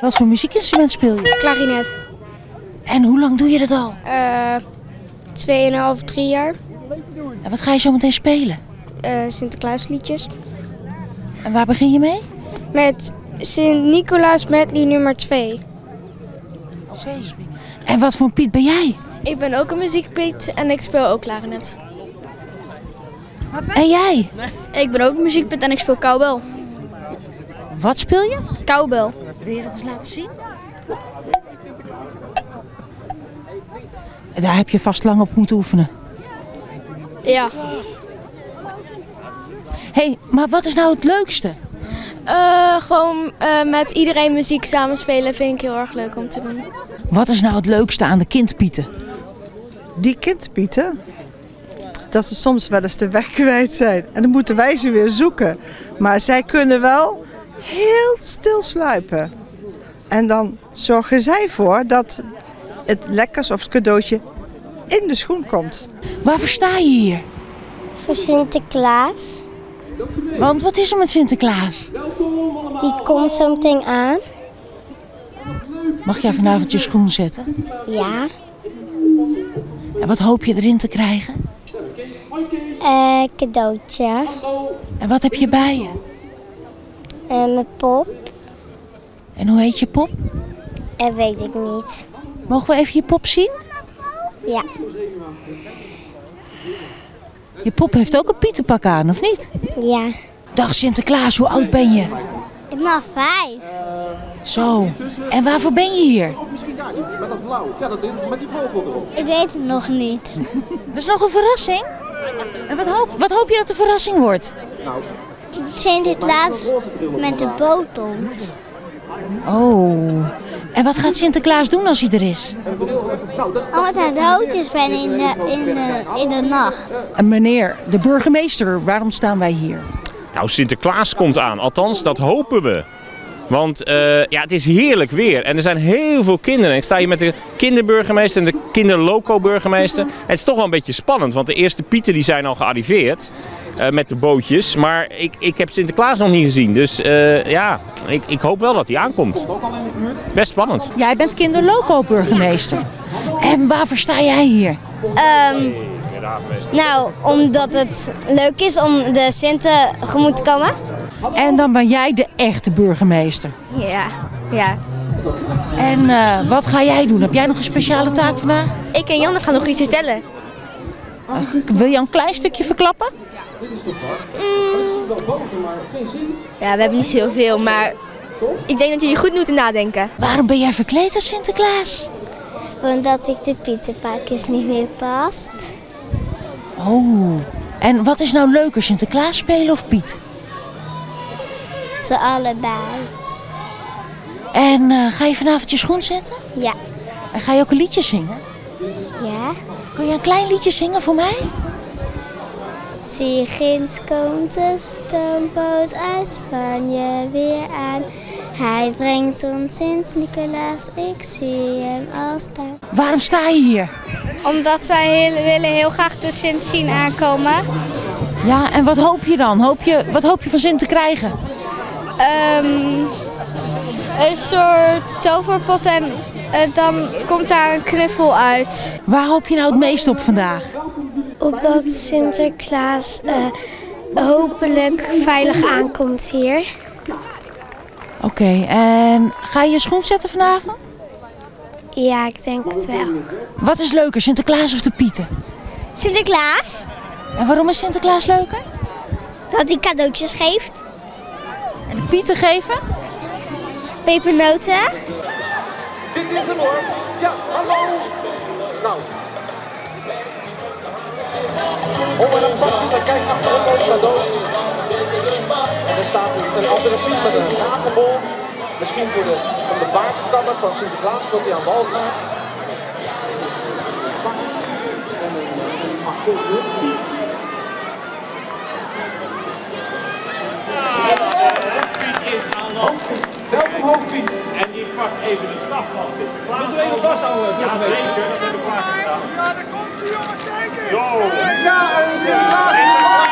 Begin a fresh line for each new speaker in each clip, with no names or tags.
Wat voor muziekinstrument speel je?
Klarinet.
En hoe lang doe je dat al?
2,5, 3 jaar.
En wat ga je zo meteen spelen?
Sinterklaasliedjes.
En waar begin je mee?
Met Sint-Nicolaas medley nummer 2.
En wat voor een Piet ben jij?
Ik ben ook een muziekpiet en ik speel ook klarinet.
En jij?
Ik ben ook een muziekpiet en ik speel cowbell.
Wat speel je?
Cowbell.
Wil je dat eens laten zien? Daar heb je vast lang op moeten oefenen.
Ja.
Hé, maar wat is nou het leukste?
Gewoon met iedereen muziek samenspelen vind ik heel erg leuk om te doen.
Wat is nou het leukste aan de kindpieten?
Die kindpieten, dat ze soms wel eens de weg kwijt zijn. En dan moeten wij ze weer zoeken. Maar zij kunnen wel heel stil sluipen. En dan zorgen zij voor dat het lekkers of het cadeautje in de schoen komt.
Waarvoor sta je hier?
Voor Sinterklaas.
Want wat is er met Sinterklaas?
Die komt zo meteen aan.
Mag jij vanavond je schoen zetten?
Ja.
En wat hoop je erin te krijgen?
Cadeautje.
En wat heb je bij je?
Mijn pop.
En hoe heet je pop?
Weet ik niet.
Mogen we even je pop zien?
Ja.
Je pop heeft ook een pietenpak aan, of niet?
Ja.
Dag Sinterklaas, hoe oud ben je?
Ik ben 5.
Zo. En waarvoor ben je hier?
Of misschien daar niet, met dat blauw. Ja, met die vogel erop.
Ik weet het nog niet.
Dat is nog een verrassing. En wat hoop je dat de verrassing wordt?
Sinterklaas met de boot komt.
Oh. En wat gaat Sinterklaas doen als hij er is?
Omdat hij dood is in de nacht.
En meneer, de burgemeester, waarom staan wij hier?
Nou, Sinterklaas komt aan. Althans, dat hopen we. Want ja, het is heerlijk weer en er zijn heel veel kinderen. Ik sta hier met de kinderburgemeester en de kinderloco-burgemeester. Het is toch wel een beetje spannend, want de eerste pieten die zijn al gearriveerd met de bootjes. Maar ik heb Sinterklaas nog niet gezien, dus ja, ik hoop wel dat hij aankomt. Best spannend.
Jij bent kinderloco-burgemeester. En waarvoor sta jij hier?
Nou, omdat het leuk is om de Sint tegemoet te komen.
En dan ben jij de echte burgemeester.
Ja.
En wat ga jij doen? Heb jij nog een speciale taak vandaag?
Ik en Janne gaan nog iets vertellen.
Wil je een klein stukje verklappen?
Ja, we hebben niet zoveel, maar ik denk dat jullie goed moeten nadenken.
Waarom ben jij verkleed als Sinterklaas?
Omdat ik de pietenpakjes niet meer past.
Oh. En wat is nou leuker, Sinterklaas spelen of Piet?
Ze allebei.
En ga je vanavond je schoen zetten?
Ja.
En ga je ook een liedje zingen?
Ja.
Kun je een klein liedje zingen voor mij?
Zie ginds komt de stoomboot uit Spanje weer aan. Hij brengt ons Sint-Nicolaas, ik zie hem al staan.
Waarom sta je hier?
Omdat wij willen heel graag de Sint zien aankomen.
Ja, en wat hoop je dan? Wat hoop je van Sint te krijgen?
Een soort toverpot en dan komt daar een knuffel uit.
Waar hoop je nou het meest op vandaag?
Op dat Sinterklaas hopelijk veilig aankomt hier.
Oké, en ga je je schoen zetten vanavond?
Ja, ik denk het wel.
Wat is leuker, Sinterklaas of de Pieten?
Sinterklaas,
En waarom is Sinterklaas leuker?
dat hij cadeautjes geeft.
En de Pieten geven?
Pepernoten.
Dit is hem hoor. Ja, hallo. Nou. Oh, en dan pakt hij zijn kijk achterom over cadeaus. En er staat een andere Piet met een nagelbol. Misschien om de baardkammer van Sinterklaas, wat hij aan wal gaat. En een accordeonpiet. Welkom hoofdpiet.
En die pakt even de staf van Sinterklaas.
Moet er even vasthouden?
Ja, zeker. Dat heb ik vaker gedaan.
Ja, daar komt u jongens, kijk eens.
Zo.
Ja, en Sinterklaas.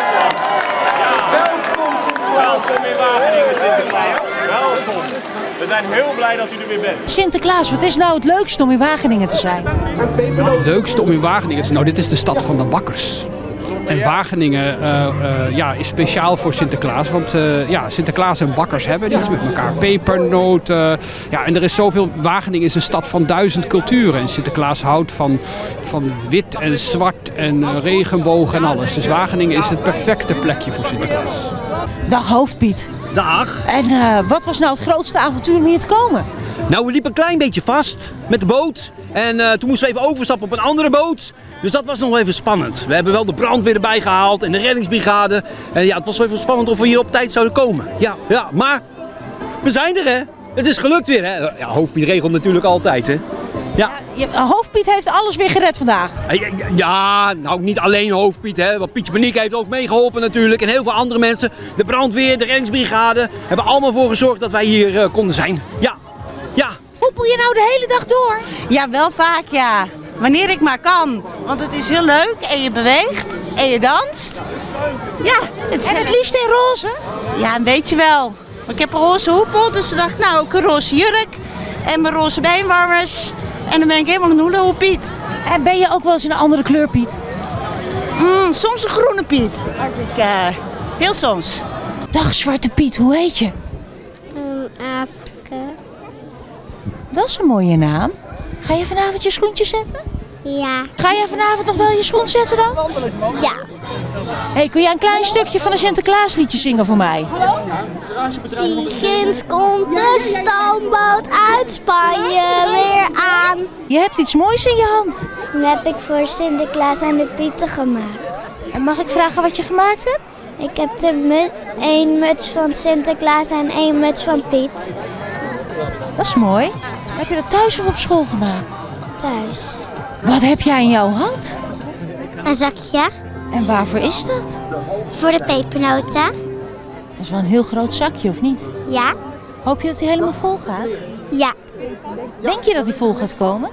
Welkom Sinterklaas.
Welkom in Wageningen, Sinterklaas. Welkom. We zijn heel blij dat u er weer bent.
Sinterklaas, wat is nou het leukste om in Wageningen te zijn?
Het leukste om in Wageningen te zijn? Nou, dit is de stad van de bakkers. En Wageningen is speciaal voor Sinterklaas, want Sinterklaas en bakkers hebben iets met elkaar. Pepernoten, en er is zoveel. Wageningen is een stad van 1000 culturen en Sinterklaas houdt van wit en zwart en regenboog en alles. Dus Wageningen is het perfecte plekje voor Sinterklaas.
Dag Hoofdpiet.
Dag.
En wat was nou het grootste avontuur om hier te komen?
Nou, we liepen een klein beetje vast met de boot. En toen moesten we even overstappen op een andere boot. Dus dat was nog even spannend. We hebben wel de brandweer erbij gehaald en de reddingsbrigade. En het was wel even spannend of we hier op tijd zouden komen. Ja, maar we zijn er, hè. Het is gelukt weer, hè. Ja, Hoofdpiet regelt natuurlijk altijd, hè. Ja.
Hoofdpiet heeft alles weer gered vandaag.
Ja, nou niet alleen Hoofdpiet, hè. Want Pietje Paniek heeft ook meegeholpen natuurlijk. En heel veel andere mensen. De brandweer, de reddingsbrigade hebben allemaal voor gezorgd dat wij hier konden zijn. Ja.
Hoepel je nou de hele dag door?
Ja, wel vaak ja. Wanneer ik maar kan. Want het is heel leuk en je beweegt en je danst. Ja.
En het liefst in roze?
Ja, een beetje wel. Maar ik heb een roze hoepel, dus ik dacht nou ook een roze jurk. En mijn roze beenwarmers. En dan ben ik helemaal een hoelenhoepiet.
En ben je ook wel eens een andere kleur, Piet?
Soms een groene Piet. Heel soms.
Dag Zwarte Piet, hoe heet je?
Aafke.
Dat is een mooie naam. Ga je vanavond je schoentjes zetten?
Ja.
Ga je vanavond nog wel je schoen zetten dan?
Ja.
Hey, kun jij een klein stukje van een Sinterklaasliedje zingen voor mij?
Zie, ginds komt de stoomboot uit Spanje weer aan.
Je hebt iets moois in je hand.
Dat heb ik voor Sinterklaas en de Pieten gemaakt.
En mag ik vragen wat je gemaakt hebt?
Ik heb één muts van Sinterklaas en 1 muts van Piet.
Dat is mooi. Heb je dat thuis of op school gemaakt?
Thuis.
Wat heb jij in jouw hand?
Een zakje.
En waarvoor is dat?
Voor de pepernoten.
Dat is wel een heel groot zakje, of niet?
Ja.
Hoop je dat hij helemaal vol gaat?
Ja.
Denk je dat hij vol gaat komen?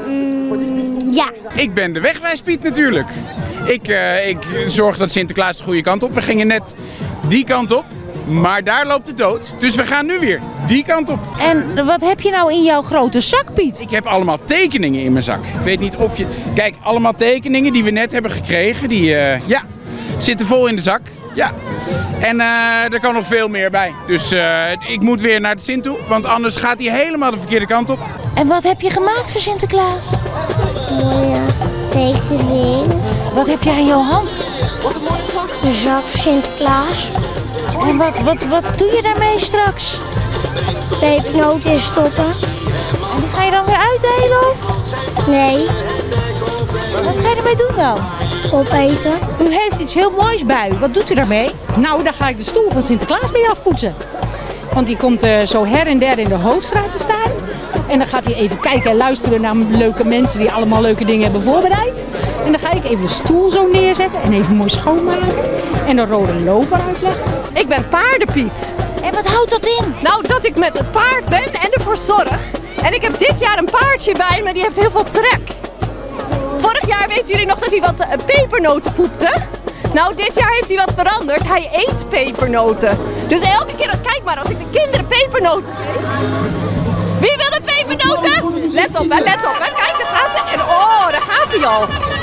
Ja.
Ik ben de Wegwijspiet natuurlijk. Ik zorg dat Sinterklaas de goede kant op. We gingen net die kant op, maar daar loopt de dood. Dus we gaan nu weer die kant op.
En wat heb je nou in jouw grote zak, Piet?
Ik heb allemaal tekeningen in mijn zak. Ik weet niet of je... Kijk, allemaal tekeningen die we net hebben gekregen. Die zitten vol in de zak. Ja. En er kan nog veel meer bij. Dus ik moet weer naar de Sint toe, want anders gaat hij helemaal de verkeerde kant op.
En wat heb je gemaakt voor Sinterklaas?
Mooie tekening.
Wat heb jij in jouw hand?
Een zak voor Sinterklaas.
En wat doe je daarmee straks?
Pepernoten in stoppen.
En die ga je dan weer uitdelen of?
Nee.
Wat ga je ermee doen dan?
Opeten.
U heeft iets heel moois bij u. Wat doet u daarmee?
Nou, dan ga ik de stoel van Sinterklaas mee afpoetsen. Want die komt zo her en der in de Hoogstraat te staan. En dan gaat hij even kijken en luisteren naar leuke mensen die allemaal leuke dingen hebben voorbereid. En dan ga ik even de stoel zo neerzetten en even mooi schoonmaken. En de rode loper uitleggen.
Ik ben paardenpiet.
En wat houdt dat in?
Nou, dat ik met het paard ben en ervoor zorg. En ik heb dit jaar een paardje bij me, die heeft heel veel trek. Vorig jaar weten jullie nog dat hij wat pepernoten poepte? Nou, dit jaar heeft hij wat veranderd. Hij eet pepernoten. Dus elke keer, kijk maar, als ik de kinderen pepernoten geef. Wie wil de pepernoten? Let op, hè, let op. Hè. Kijk, daar gaat ze. En oh, daar gaat hij al.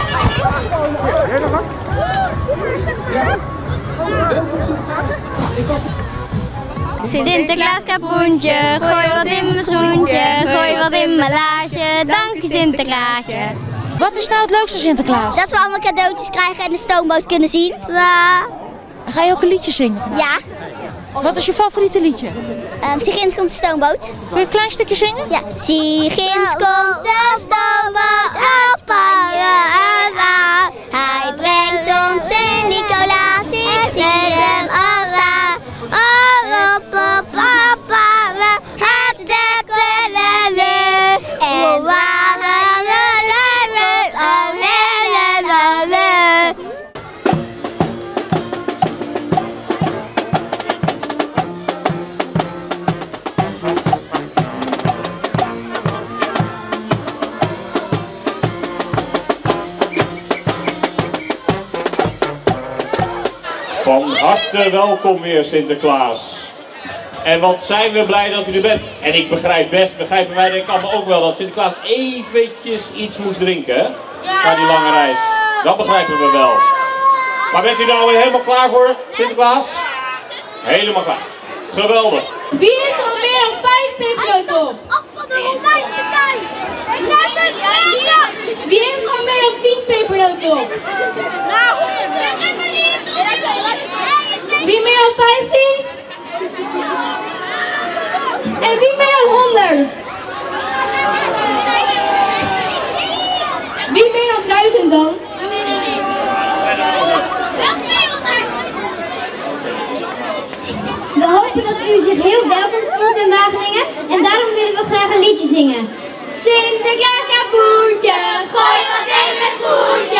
Sinterklaas kapoentje, gooi wat in mijn schoentje, gooi wat in mijn laarsje, dank je Sinterklaasje.
Wat is nou het leukste Sinterklaas?
Dat we allemaal cadeautjes krijgen en de stoomboot kunnen zien. Ja.
Ga je ook een liedje zingen vandaag?
Ja.
Wat is je favoriete liedje?
Ginds komt de stoomboot.
Kun je een klein stukje zingen?
Ja. Ginds komt de stoomboot uit Spanje aan. Hij brengt ons Sint-Nicolaas, ik zie hem al staan. Oh, op, papa, we het dekkelen weer. En waren we levens al hele weer.
Van harte welkom weer Sinterklaas.
En wat zijn we blij dat u er bent. En ik begrijpen wij denk ik allemaal ook wel dat Sinterklaas eventjes iets moest drinken. Na die lange reis. Dat begrijpen we wel. Maar bent u nou weer helemaal klaar voor Sinterklaas? Helemaal klaar. Geweldig.
Wie heeft er al meer dan 5 pepernoten op?
Af van de Romeinse tijd.
Wie heeft er al meer dan 10 pepernoten op? Wie meer dan 15? En wie meer dan 100? Wie meer dan 1000 dan?
We hopen dat u zich heel welkom voelt in Wageningen en daarom willen we graag een liedje zingen. Sinterklaas kapoentje, gooi wat in met schoentje.